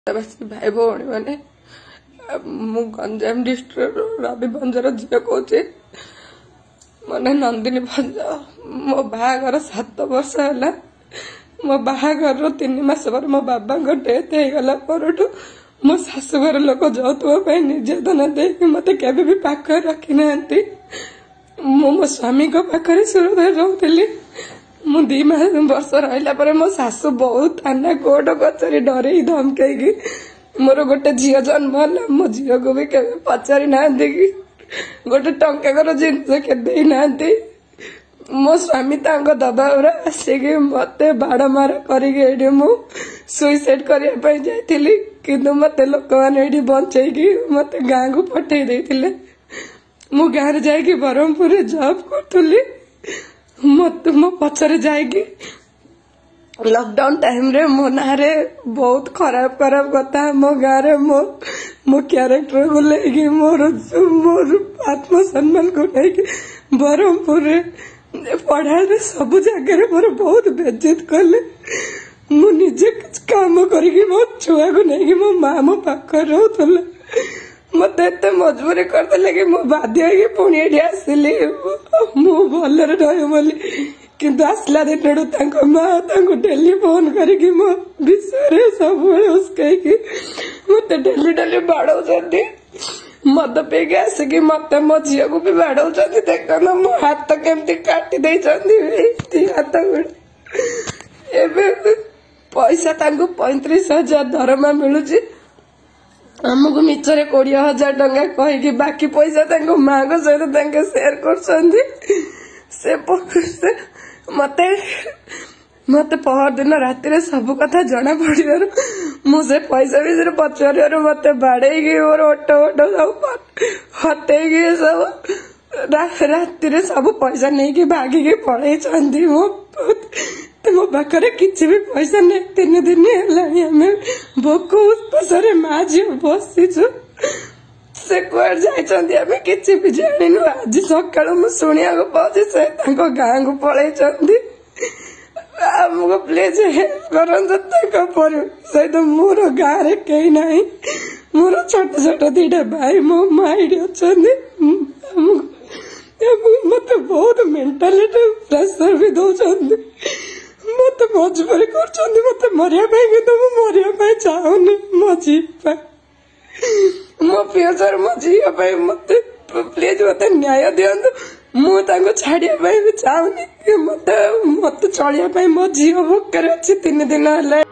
भाई भौणी मैंने मु गंजाम डिस्ट्रिक्ट रवि भंजर झील कौचे मैंने नंदिनी भंज मो बाहागर 7 वर्ष है मो बाहागर 3 मास पर मो बाबा डेथ हो गला पर मो शाशुघर लोक जौतुक निर्यातना दे मत के पाखे रखी ना मो स्वामी पाखे सूरत रोली मु 2 वर्ष रहा मो शाशु बहुत थाना कोर्ट कचेरी डर धमकई मोर गोटे झील जन्म है मो झील को भी पचारि ना कि गोटे टंकार जिनस के ना मो स्वामी दबाव आसिक मत बाड़ मार कर सुइसाइड करने जाइली किंतु मत लोक मैंने बचेगी मत गाँव को पठे देते मु गाँव जाकि ब्रह्मपुर जॉब करी मत मो पचर जाकि लॉकडाउन टाइम रे मो ना बहुत खराब खराब कथा मो गाँव मो क्यारेक्टर को लेकिन मोर आत्मसम्मान को लेकिन ब्रह्मपुर पढ़ा सब जगह मोर बहुत बेइज्जत कले मु निजे काम करी मो छुआ को नहीं मो माँ मो पाखे रोला मत एत मजबूरी करदे कि मो बाध्य पुणी ये आसली मु भलरे रही किंतु आसला दिन माँ डेली फोन करके मो विषय सब उसकई मत डेली डेली बाड़े मद पीके आसिक मत मो झील को भी बाड़े देख ना मो हाथ केमती काटी हाथ गुड़ पैसा 35,000 दरमा मिलू आमको मिचरे 20,000 टंका कहीकि बाकी पैसा माँ को सहित सेयर कर मते मत पहर दिन राति सब कथा जना पड़े मुझे पैसा विषय पचार मत बाड़े मोर ऑटो सब हटे सब राति सब पैसा नहीं भागिकी पलि मो पाखे किसी भी पैसा नहीं 3 दिन है भोक उपासरे माँ झी बसीचु से कुआर जाइए किसी भी जानु आज सका शुणा पाऊँ से गाँव को पलि आमको प्लीज हेल्प कर सहित मोर गाँव में कहीं ना मोर छोट छोट 2 भाई मो माँ ये अच्छा मत बहुत मेंटालिटी प्रेशर भी दौरान मत मजबूरी कर मरिया मरिया चाहूनी मो झी मो फ्यूचर मो झी मत प्लीज मत न्याय दिंतु मुझे छाड़िया भी चाहूनी मत चलिया मो झी भोकर अच्छी 3 दिन है।